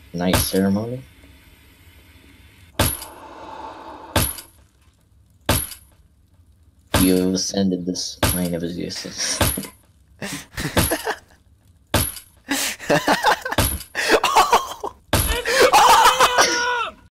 Night ceremony? You ascended this plane of existence.